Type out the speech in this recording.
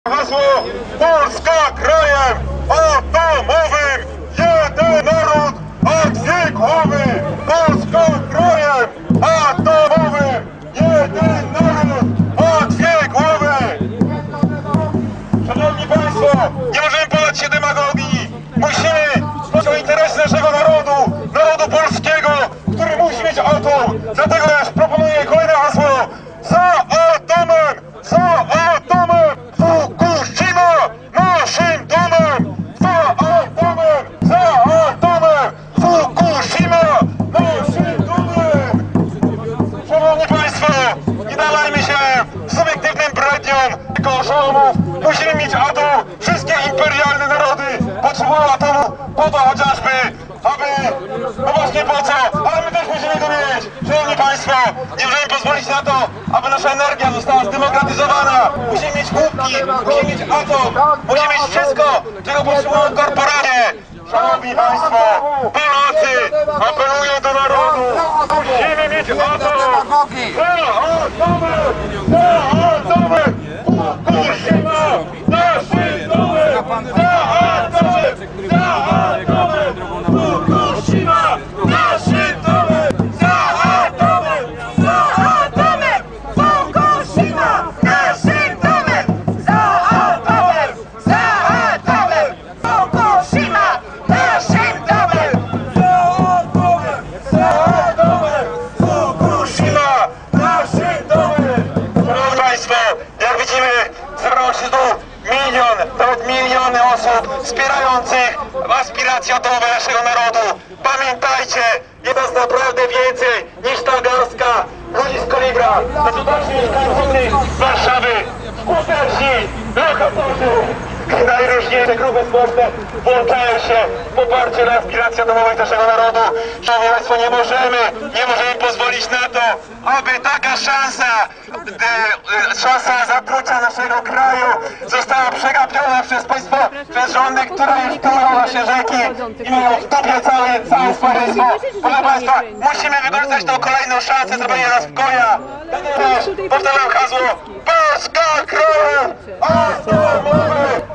Hasło Polska krajem atomowym, jeden naród, a dwie głowy. Polska krajem atomowym, jeden naród, a dwie głowy. Szanowni Państwo, nie możemy podać się demagogii. Musimy dbać o interesy naszego narodu polskiego, który musi mieć atom. Dlatego też proponuję kolejne hasło. Za atomem! Za atomem! Fukushima! Naszym domem! Za atomem! Za atomem! Fukushima! Naszym domem! Szanowni Państwo, nie dawajmy się subiektywnym bredniom jako oszołomów. Musimy mieć atom. Wszystkie imperialne narody potrzebują atomu po to chociażby, aby... No właśnie po co? Ale my też musimy go mieć! Szanowni Państwo, nie możemy pozwolić na to, aby nasza energia została zdemokratyzowana. Musimy mieć łupki, musimy mieć atom, musimy mieć wszystko, czego potrzebują korporacje. Szanowni Państwo, Polacy apelują do narodu. Musimy mieć atom! Za atomem! Fukushima! Naszym domem! Za atomem! Za atomem! Fukushima! Naszym domem! Za atomem! Za atomem! Fukushima! Naszym domem! Za atomem! Za atomem! Fukushima! Naszym domem! Za atomem! Fukushima! Naszym domem! Szanowni Państwo, jak widzimy, zebrało się tu nawet miliony osób wspierających aspiracje atomowe naszego narodu. Pamiętajcie, jest nas naprawdę więcej niż ta garstka ludzi z Kolibra. To cudowni mieszkańcy Warszawy, skuteczni lokatorzy i najróżniejsze grupy społeczne włączają się w poparcie na aspiracje atomowe naszego narodu. Szanowni Państwo, nie możemy pozwolić na to, aby taka szansa zatrucia naszego kraju została przegapiona przez państwo, przez rządy, które już tują nasze rzeki i mają w dupie całe społeczeństwo. Proszę Państwa, musimy wykorzystać tą kolejną szansę zrobienia nas w koja. Powtarzam hasło: Polska krajem atomowy!